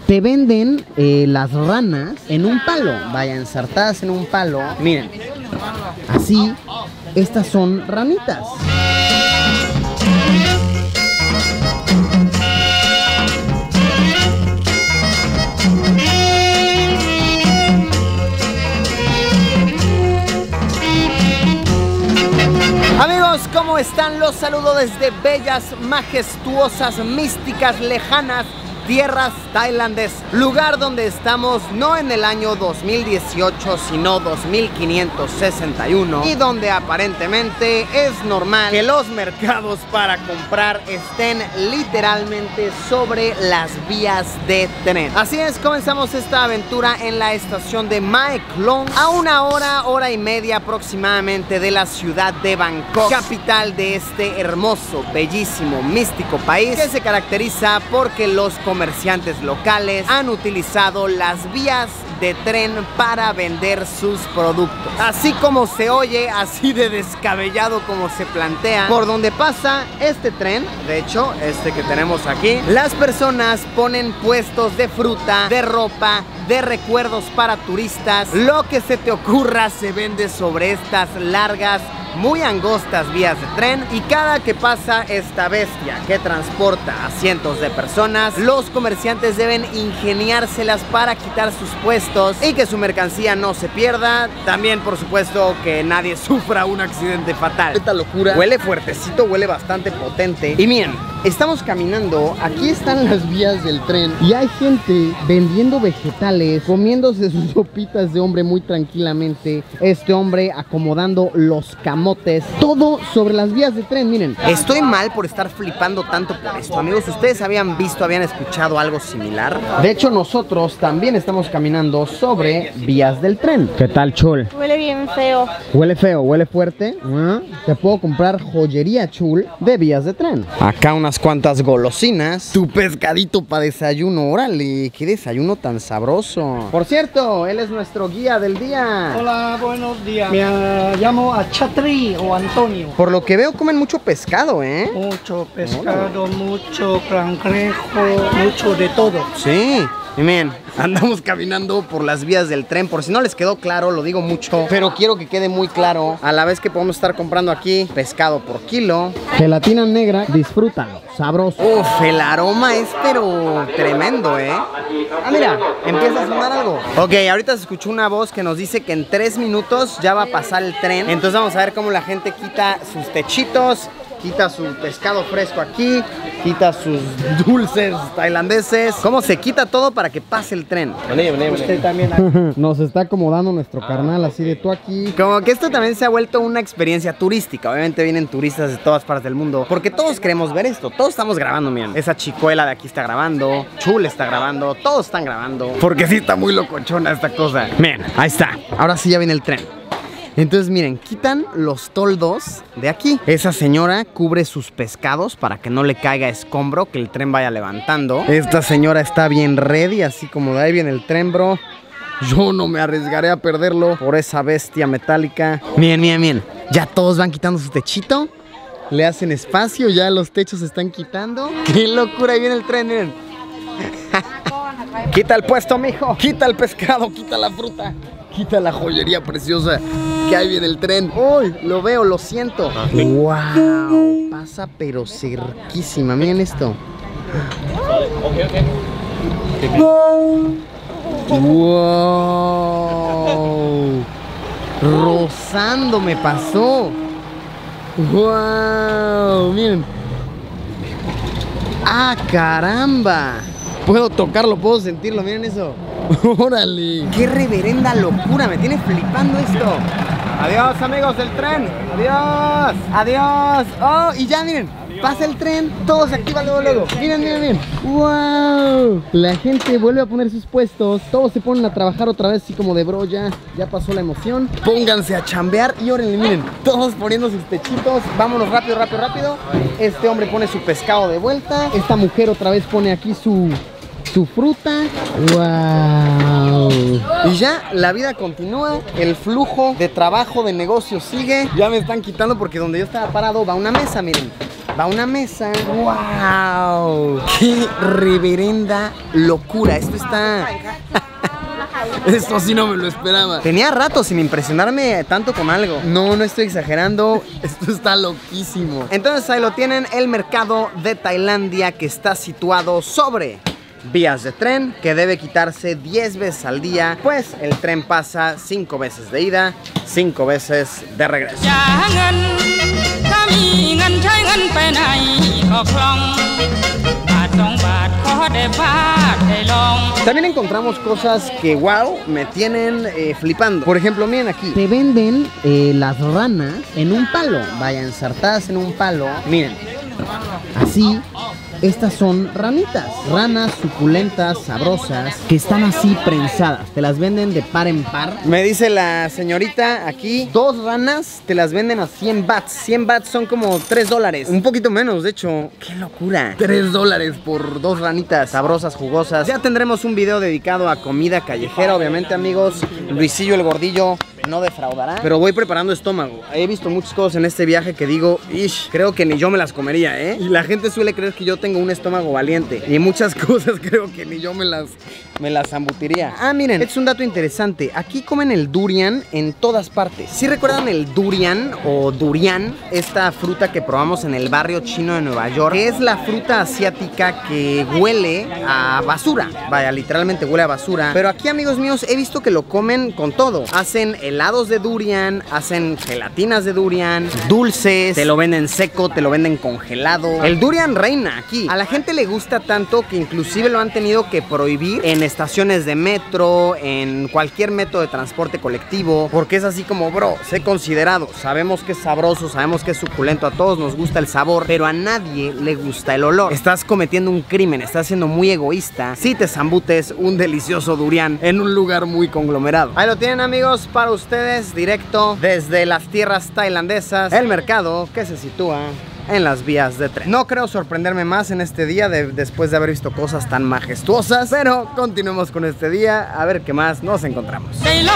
te venden las ranas en un palo. Vaya, ensartadas en un palo. Miren, así, estas son ranitas. Amigos, ¿cómo están? Los saludo desde bellas, majestuosas, místicas, lejanas tierras tailandesas. Lugar donde estamos no en el año 2018, sino 2561. Y donde aparentemente es normal que los mercados para comprar estén literalmente sobre las vías de tren. Así es, comenzamos esta aventura en la estación de Mae Klong, a una hora y media aproximadamente de la ciudad de Bangkok, capital de este hermoso, bellísimo, místico país que se caracteriza porque los comerciantes locales han utilizado las vías de tren para vender sus productos. Así como se oye, así de descabellado como se plantea, por donde pasa este tren, de hecho, este que tenemos aquí, las personas ponen puestos de fruta, de ropa, de recuerdos para turistas. Lo que se te ocurra se vende sobre estas largas, muy angostas vías de tren, y cada que pasa esta bestia que transporta a cientos de personas, los comerciantes deben ingeniárselas para quitar sus puestos y que su mercancía no se pierda. También, por supuesto, que nadie sufra un accidente fatal. Esta locura huele fuertecito, huele bastante potente. Y miren, estamos caminando, aquí están las vías del tren y hay gente vendiendo vegetales, comiéndose sus sopitas de hombre muy tranquilamente. Este hombre acomodando los camotes, todo sobre las vías de tren. Miren, estoy mal por estar flipando tanto por esto, amigos. ¿Ustedes habían escuchado algo similar? De hecho, nosotros también estamos caminando sobre vías del tren. ¿Qué tal, Chul? Huele bien feo. Huele feo, huele fuerte. Te puedo comprar joyería, Chul, de vías de tren. Acá unas cuantas golosinas. Tu pescadito para desayuno. Órale, qué desayuno tan sabroso. Por cierto, él es nuestro guía del día. Hola, buenos días. Me llamo Achatri o Antonio. Por lo que veo, comen mucho pescado, ¿eh? Mucho pescado, mucho cangrejo, mucho de todo. Sí. Y miren, andamos caminando por las vías del tren. Por si no les quedó claro, lo digo mucho, pero quiero que quede muy claro. A la vez que podemos estar comprando aquí pescado por kilo. Gelatina negra, disfrútalo, sabroso. Uf, el aroma es pero tremendo, ¿eh? Ah, mira, empieza a sonar algo. Ok, ahorita se escuchó una voz que nos dice que en 3 minutos ya va a pasar el tren. Entonces vamos a ver cómo la gente quita sus techitos, quita su pescado fresco aquí, quita sus dulces tailandeses. ¿Cómo se quita todo para que pase el tren? Usted también. Nos está acomodando nuestro carnal así de tú aquí. Como que esto también se ha vuelto una experiencia turística. Obviamente vienen turistas de todas partes del mundo porque todos queremos ver esto. Todos estamos grabando, miren. Esa chicuela de aquí está grabando, Chul está grabando, todos están grabando. Porque sí está muy locochona esta cosa. Miren, ahí está. Ahora sí ya viene el tren. Entonces miren, quitan los toldos de aquí. Esa señora cubre sus pescados para que no le caiga escombro, que el tren vaya levantando. Esta señora está bien ready, así como de ahí viene el tren, bro. Yo no me arriesgaré a perderlo por esa bestia metálica. Miren, miren, miren. Ya todos van quitando su techito. Le hacen espacio, ya los techos se están quitando. ¡Qué locura! Ahí viene el tren, miren. Quita el puesto, mijo. Quita el pescado, quita la fruta, quita la joyería preciosa, que ahí viene el tren. ¡Uy! Lo veo, lo siento. ¡Wow! Pasa pero cerquísima. Miren esto. ¡Wow! Rozando me pasó. ¡Wow! Miren. ¡Ah, caramba! Puedo tocarlo, puedo sentirlo, miren eso. ¡Órale! ¡Qué reverenda locura! Me tiene flipando esto. Adiós, amigos del tren. Adiós. Adiós. Oh, y ya miren, pasa el tren, todo se activa luego. Miren, miren, miren. ¡Wow! La gente vuelve a poner sus puestos. Todos se ponen a trabajar otra vez así como de bro, ya pasó la emoción. Pónganse a chambear y órenle, miren. Todos poniendo sus techitos. Vámonos rápido, rápido, rápido. Este hombre pone su pescado de vuelta. Esta mujer otra vez pone aquí su fruta. ¡Wow! Y ya la vida continúa, el flujo de trabajo, de negocio sigue. Ya me están quitando porque donde yo estaba parado va una mesa, miren. Va una mesa. ¡Wow! ¡Qué reverenda locura! Esto está... Esto sí no me lo esperaba. Tenía rato sin impresionarme tanto con algo. No, no estoy exagerando. Esto está loquísimo. Entonces ahí lo tienen, el mercado de Tailandia, que está situado sobre vías de tren, que debe quitarse 10 veces al día, pues el tren pasa 5 veces de ida, 5 veces de regreso. También encontramos cosas que, wow, me tienen flipando. Por ejemplo, miren aquí, te venden las ranas en un palo. Vaya, ensartadas en un palo. Miren, así. Estas son ranitas, ranas suculentas, sabrosas, que están así prensadas. Te las venden de par en par. Me dice la señorita aquí, 2 ranas te las venden a 100 bahts. 100 bahts son como $3. Un poquito menos, de hecho. ¡Qué locura! $3 por 2 ranitas sabrosas, jugosas. Ya tendremos un video dedicado a comida callejera, obviamente, amigos. Luisillo el Gordillo no defraudará. Pero voy preparando estómago. He visto muchas cosas en este viaje que digo, ish, creo que ni yo me las comería, ¿eh? Y la gente suele creer que yo tengo un estómago valiente. Y muchas cosas creo que ni yo me las zambutiría. Ah, miren, es un dato interesante. Aquí comen el durian en todas partes. ¿Sí recuerdan el durian o durian? Esta fruta que probamos en el barrio chino de Nueva York, que es la fruta asiática que huele a basura. Vaya, literalmente huele a basura. Pero aquí, amigos míos, he visto que lo comen con todo. Hacen helados de durian, hacen gelatinas de durian, dulces, te lo venden seco, te lo venden congelado. El durian reina aquí. A la gente le gusta tanto que inclusive lo han tenido que prohibir en estaciones de metro, en cualquier método de transporte colectivo, porque es así como, bro, sé considerado, sabemos que es sabroso, sabemos que es suculento, a todos nos gusta el sabor, pero a nadie le gusta el olor. Estás cometiendo un crimen, estás siendo muy egoísta si te zambutes un delicioso durian en un lugar muy conglomerado. Ahí lo tienen, amigos, para ustedes, directo desde las tierras tailandesas, el mercado que se sitúa en las vías de tren. No creo sorprenderme más en este día después de haber visto cosas tan majestuosas, pero continuemos con este día a ver qué más nos encontramos.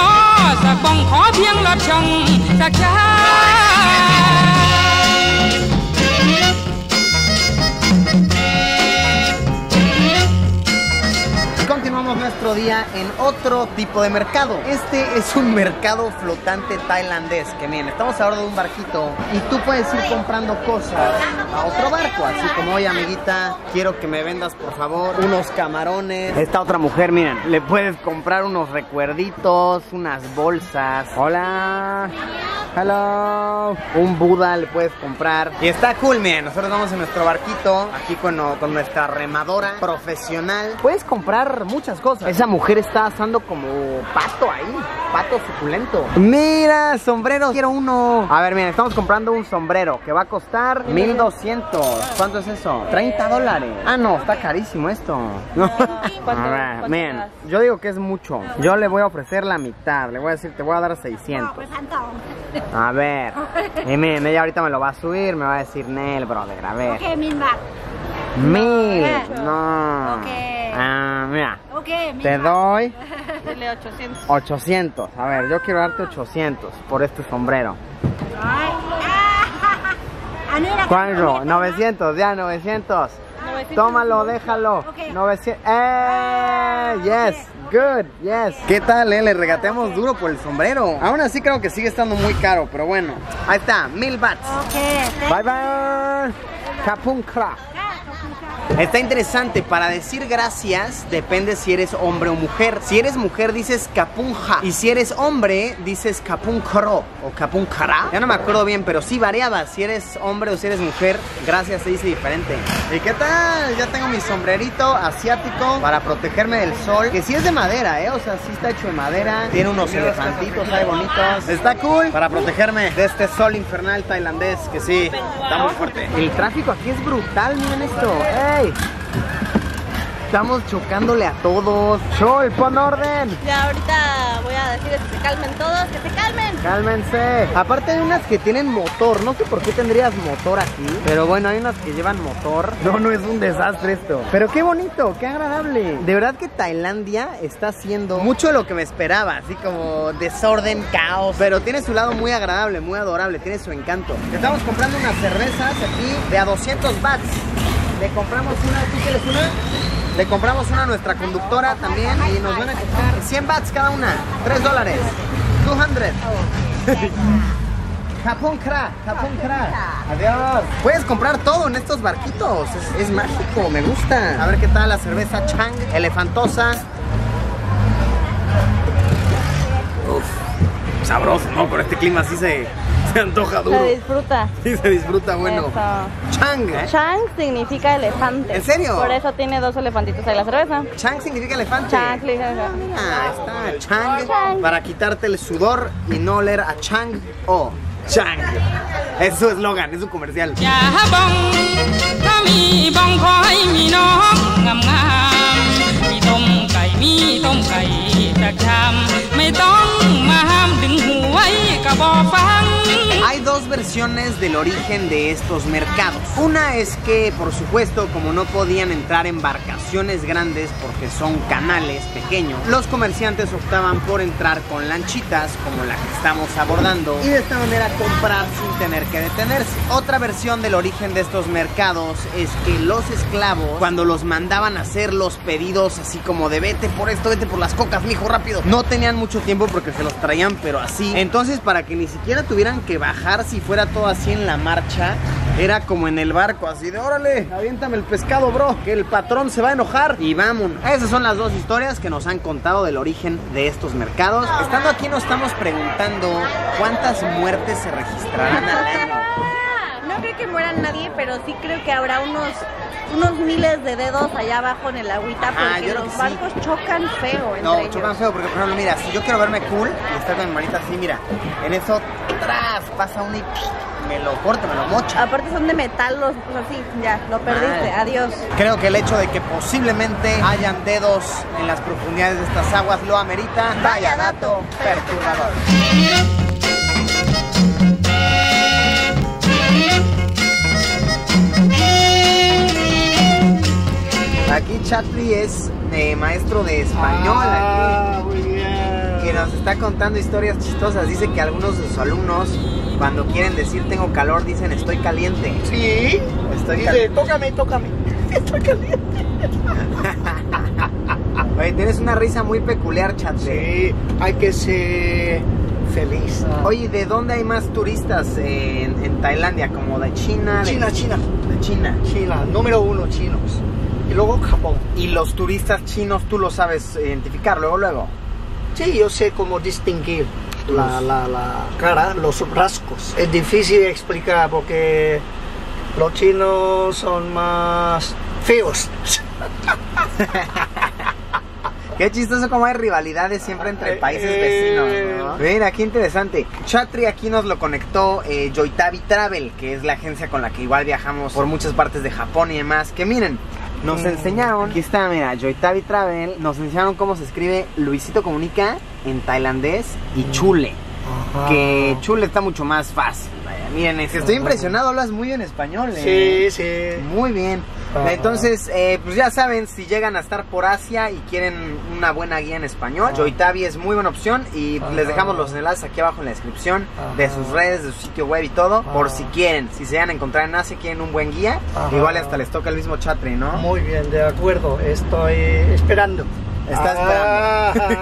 Continuamos nuestro día en otro tipo de mercado. Este es un mercado flotante tailandés, que miren, estamos a bordo de un barquito y tú puedes ir comprando cosas a otro barco, así como, oye, amiguita, quiero que me vendas por favor unos camarones. Esta otra mujer, miren, le puedes comprar unos recuerditos, unas bolsas. Hola. Hello. Un Buda le puedes comprar. Y está cool, miren, nosotros vamos en nuestro barquito, aquí con nuestra remadora profesional. Puedes comprar muchas cosas. Esa mujer está asando como pato ahí, pato suculento. Mira, sombreros, quiero uno. A ver, miren, estamos comprando un sombrero que va a costar 1200. ¿Cuánto es eso? $30. Ah, no, está carísimo esto. A ver, miren, yo digo que es mucho. Yo le voy a ofrecer la mitad. Le voy a decir, te voy a dar 600. A ver. Y miren, ella ahorita me lo va a subir, me va a decir, Nel, brother, a ver. Ok, 1000 baht. 1000. No. Ok. Ah, mira. Ok, 1000 te baht. doy Dile 800. 800. A ver, yo quiero darte 800 por este sombrero. Ay. ¿Cuánto? 900, ya 900. Tómalo, déjalo. Ok. 900. Yes. Good, yes. ¿Qué tal, Le regateamos duro por el sombrero. Aún así creo que sigue estando muy caro, pero bueno. Ahí está, 1000 bahts. Ok. Bye bye. Kapung Kra. Está interesante, para decir gracias depende si eres hombre o mujer. Si eres mujer dices kapunja, y si eres hombre dices kapunkro o kapunkara. Ya no me acuerdo bien, pero sí variaba. Si eres hombre o si eres mujer, gracias se dice diferente. ¿Y qué tal? Ya tengo mi sombrerito asiático para protegerme del sol, que sí es de madera, o sea, sí está hecho de madera. Tiene unos elefantitos ahí bonitos. Está cool para protegerme de este sol infernal tailandés, que sí, está muy fuerte. El tráfico aquí es brutal, miren esto. ¡Ey! Estamos chocándole a todos. Chol, pon orden. Ya ahorita voy a decirles que se calmen todos, que se calmen. Cálmense. Aparte hay unas que tienen motor. No sé por qué tendrías motor aquí, pero bueno, hay unas que llevan motor. No es un desastre esto. Pero qué bonito, qué agradable. De verdad que Tailandia está haciendo mucho de lo que me esperaba. Así como desorden, caos. Pero tiene su lado muy agradable, muy adorable. Tiene su encanto. Estamos comprando unas cervezas aquí de a 200 bahts. Le compramos una, ¿tú quieres una? Le compramos una a nuestra conductora también y nos van a costar 100 bahts cada una, $3. 200. Japón Kra. Adiós. Puedes comprar todo en estos barquitos. Es mágico, me gusta. A ver qué tal la cerveza Chang, elefantosa. Uf, sabroso, ¿no? Con este clima así se antoja duro. Se disfruta. Sí, se disfruta, bueno. Eso. Chang. Chang significa elefante. ¿En serio? Por eso tiene 2 elefantitos ahí la cerveza. Chang significa elefante. Chang significa. Ah, está Chang para quitarte el sudor y no oler a Chang o Chang. Es su eslogan, es su comercial. Hay dos versiones del origen de estos mercados. Una es que, por supuesto, como no podían entrar embarcaciones grandes porque son canales pequeños, los comerciantes optaban por entrar con lanchitas como la que estamos abordando y de esta manera comprar sin tener que detenerse. Otra versión del origen de estos mercados es que los esclavos, cuando los mandaban a hacer los pedidos así como de vete por esto, vete por las cocas, mijo, rápido, no tenían mucho tiempo porque se los traían pero así. Entonces, para que ni siquiera tuvieran que bajar, si fuera todo así en la marcha, era como en el barco, así de órale, aviéntame el pescado, bro, que el patrón se va a enojar y vámonos. Esas son las dos historias que nos han contado del origen de estos mercados. Estando aquí nos estamos preguntando cuántas muertes se registrarán al año. No creo que muera nadie, pero sí creo que habrá unos miles de dedos allá abajo en el agüita porque los barcos chocan feo entre ellos. Chocan feo porque, por ejemplo, mira, si yo quiero verme cool y estar con mi manita así, mira, en eso, tras, pasa uno y me lo corta, me lo mocha. Aparte son de metal, pues así, ya, lo perdiste, adiós. Creo que el hecho de que posiblemente hayan dedos en las profundidades de estas aguas lo amerita. Vaya dato perturbador. Aquí Chatri es maestro de español aquí, muy bien. que nos está contando historias chistosas. Dice que algunos de sus alumnos, cuando quieren decir tengo calor, dicen estoy caliente. Sí, dice tócame. Estoy caliente. Oye, tienes una risa muy peculiar, Chatri. Sí, hay que ser feliz. Oye, ¿de dónde hay más turistas en Tailandia? ¿Como de China? China. De China. China, número 1 chinos. Y luego Japón. ¿Y los turistas chinos tú lo sabes identificar luego? Sí, yo sé cómo distinguir la cara, los rasgos. Es difícil explicar porque los chinos son más feos. Qué chistoso como hay rivalidades siempre entre países vecinos, ¿no? Mira, qué interesante. Chatri aquí nos lo conectó Yoitabi Travel, que es la agencia con la que igual viajamos por muchas partes de Japón y demás. Que miren, nos enseñaron, aquí está, mira, Yoitabi Travel, nos enseñaron cómo se escribe Luisito Comunica en tailandés y chule. Ajá. Que chule está mucho más fácil. Vaya, miren, estoy impresionado, hablas muy bien español. Sí, sí. Muy bien. Entonces, pues ya saben, si llegan a estar por Asia y quieren una buena guía en español, Yoitabi es muy buena opción y les dejamos los enlaces aquí abajo en la descripción de sus redes, de su sitio web y todo, por si quieren, si se van a encontrar en Asia, quieren un buen guía, igual hasta les toca el mismo Chatri, ¿no? Muy bien, de acuerdo, estoy esperando. Está esperando.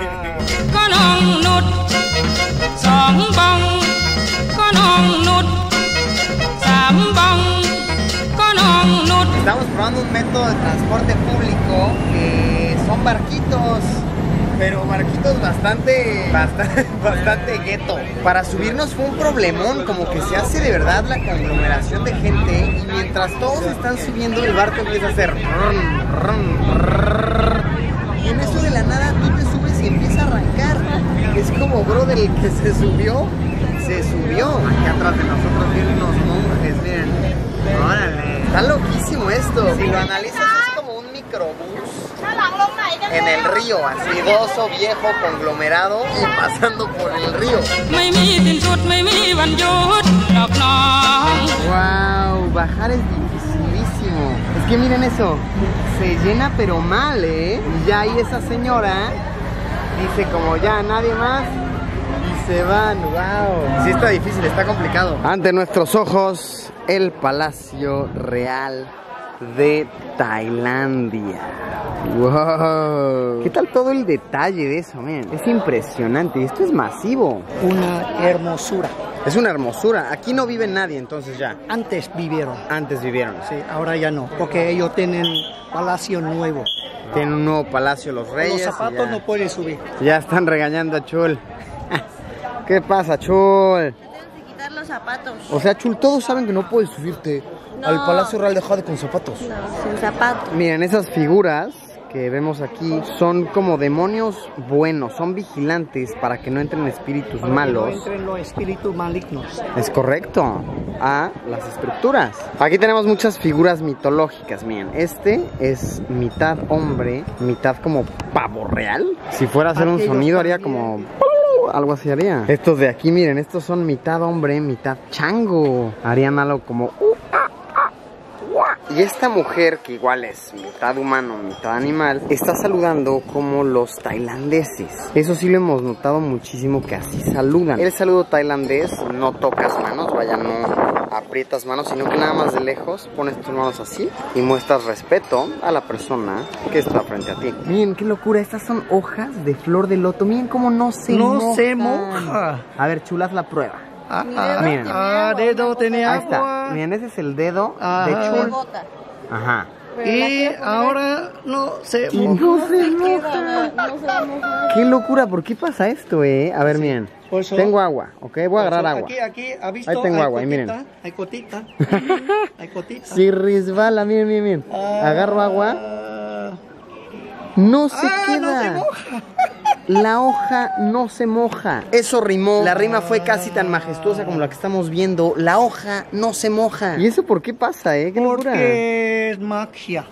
Estamos probando un método de transporte público que son barquitos, pero barquitos bastante gueto. Para subirnos fue un problemón, como que se hace de verdad la conglomeración de gente y mientras todos están subiendo el barco empieza a hacer y en eso de la nada tú te subes y empieza a arrancar. Es como, brother, el que se subió. Aquí atrás de nosotros vienen unos monjes, miren. Órale. Está loquísimo esto. Si lo analizas es como un microbús en el río, así gozo viejo conglomerado y pasando por el río. Wow, bajar es dificilísimo. Es que miren eso, se llena pero mal, ¿eh? Y ya ahí esa señora dice como ya nadie más y se van. Wow, sí está difícil, está complicado. Ante nuestros ojos, el Palacio Real de Tailandia. Wow, ¿qué tal todo el detalle de eso, man? Es impresionante y esto es masivo. Una hermosura. Es una hermosura. Aquí no vive nadie entonces ya. Antes vivieron. Antes vivieron. Sí, ahora ya no, porque ellos tienen palacio nuevo. Tienen un nuevo palacio los reyes. Los zapatos no pueden subir. Ya están regañando a Chul. ¿Qué pasa, Chul? Tienes que quitar los zapatos. O sea, Chul, todos saben que no puedes subirte al Palacio Real de Jade con zapatos. No, sin zapatos. Miren, esas figuras que vemos aquí son como demonios buenos, son vigilantes para que no entren espíritus malos. No entren los espíritus malignos. Es correcto, a las estructuras. Aquí tenemos muchas figuras mitológicas, miren. Este es mitad hombre, mitad como pavo real. Si fuera a hacer un sonido haría como... algo así haría. Estos de aquí, miren, estos son mitad hombre, mitad chango. Harían algo como... Y esta mujer, que igual es mitad humano, mitad animal, está saludando como los tailandeses. Eso sí lo hemos notado muchísimo, que así saludan. El saludo tailandés, no tocas manos, vaya, no aprietas manos, sino que nada más de lejos pones tus manos así y muestras respeto a la persona que está frente a ti. Miren, qué locura, estas son hojas de flor de loto. Miren cómo no se moja. A ver, Chulas, la prueba. Miren. Dedo tenía Ahí está. Miren, ese es el dedo de Chul. Ajá. Y ahora no se Y no se moja. Qué locura, ¿por qué pasa esto, A ver, miren. Tengo agua, ¿ok? Voy a agarrar agua. Aquí, ¿ha visto? Ahí tengo hay agua, cotita, miren. Hay cotita. Hay cotita. Si resbala, miren. Agarro agua. No se queda. No se moja. La hoja no se moja. Eso rimó. La rima fue casi tan majestuosa como la que estamos viendo. La hoja no se moja. ¿Y eso por qué pasa, Qué locura. Porque es magia.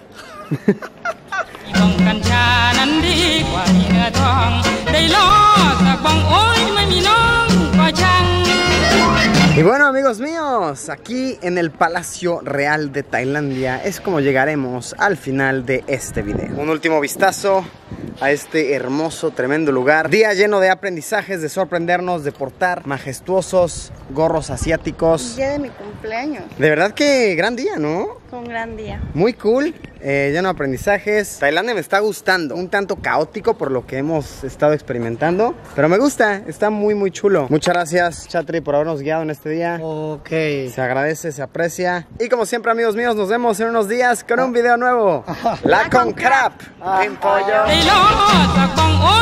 Y bueno, amigos míos, aquí en el Palacio Real de Tailandia es como llegaremos al final de este video. Un último vistazo a este hermoso, tremendo lugar. Día lleno de aprendizajes, de sorprendernos, de portar majestuosos gorros asiáticos. Día de mi cumpleaños. De verdad que gran día, ¿no? Fue un gran día. Muy cool, lleno de aprendizajes. Tailandia me está gustando, un tanto caótico por lo que hemos estado experimentando, pero me gusta, está muy chulo. Muchas gracias, Chatri, por habernos guiado en este día. Ok. Se agradece, se aprecia. Y como siempre, amigos míos, nos vemos en unos días con un video nuevo. La con crap. En pollo.